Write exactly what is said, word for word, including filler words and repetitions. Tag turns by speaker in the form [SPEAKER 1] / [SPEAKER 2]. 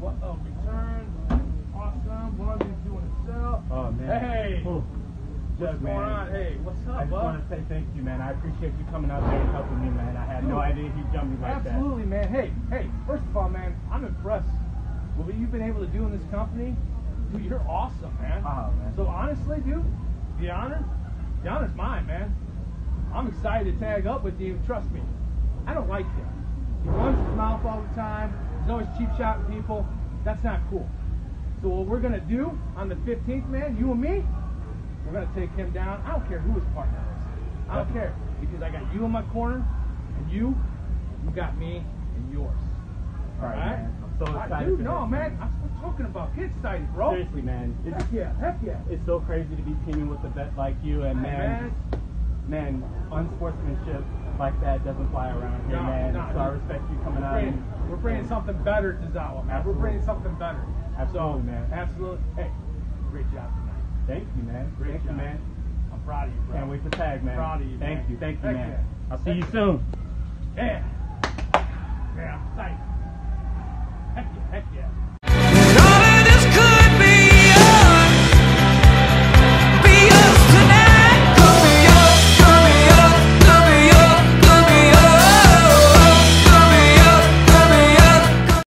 [SPEAKER 1] What a return. Awesome. Bundy's doing a sell.
[SPEAKER 2] Oh, man.
[SPEAKER 1] Hey.
[SPEAKER 2] Ooh.
[SPEAKER 1] What's
[SPEAKER 2] Judd,
[SPEAKER 1] going
[SPEAKER 2] man.
[SPEAKER 1] on? Hey, what's up,
[SPEAKER 2] I just
[SPEAKER 1] bud?
[SPEAKER 2] want to say thank you, man. I appreciate you coming out there and helping me, man. I had no idea he jumped me like
[SPEAKER 1] Absolutely, man. Hey, hey, first of all, man, I'm impressed with what you've been able to do in this company. Dude, you're awesome, man.
[SPEAKER 2] Oh, man.
[SPEAKER 1] So honestly, dude, the honor, the honor's mine, man. I'm excited to tag up with you. Trust me, I don't like him. He runs his mouth all the time. He's always cheap shotting people. That's not cool. So what we're gonna do on the fifteenth, man, you and me, we're gonna take him down. I don't care who his partner is. I don't care, because I got you in my corner, and you, you got me and yours.
[SPEAKER 2] All right,
[SPEAKER 1] right?
[SPEAKER 2] man. I'm so
[SPEAKER 1] Ah,
[SPEAKER 2] excited.
[SPEAKER 1] dude,
[SPEAKER 2] for
[SPEAKER 1] no,
[SPEAKER 2] this,
[SPEAKER 1] man. I'm still talking about. Get excited, bro.
[SPEAKER 2] Seriously, man. It's,
[SPEAKER 1] Heck yeah, heck yeah.
[SPEAKER 2] it's so crazy to be teaming with a vet like you, and
[SPEAKER 1] Hey,
[SPEAKER 2] man, man, unsportsmanship like that doesn't fly around here,
[SPEAKER 1] No,
[SPEAKER 2] man.
[SPEAKER 1] no,
[SPEAKER 2] so I
[SPEAKER 1] dude.
[SPEAKER 2] respect you coming
[SPEAKER 1] We're
[SPEAKER 2] out.
[SPEAKER 1] bringing,
[SPEAKER 2] and-
[SPEAKER 1] we're bringing
[SPEAKER 2] and-
[SPEAKER 1] something better to ZOWA, man.
[SPEAKER 2] Absolutely.
[SPEAKER 1] We're bringing something better.
[SPEAKER 2] Absolutely,
[SPEAKER 1] so,
[SPEAKER 2] man.
[SPEAKER 1] Absolutely. Hey, great job tonight.
[SPEAKER 2] Thank you, man.
[SPEAKER 1] Great
[SPEAKER 2] Thank
[SPEAKER 1] job.
[SPEAKER 2] you, man.
[SPEAKER 1] I'm proud of you, bro.
[SPEAKER 2] Can't wait to tag, man.
[SPEAKER 1] Proud of you,
[SPEAKER 2] Thank
[SPEAKER 1] man.
[SPEAKER 2] you, thank you,
[SPEAKER 1] Heck
[SPEAKER 2] man.
[SPEAKER 1] yeah.
[SPEAKER 2] I'll see you
[SPEAKER 1] Heck
[SPEAKER 2] soon.
[SPEAKER 1] Yeah. Yeah, I'm excited. Heck yeah, heck yeah.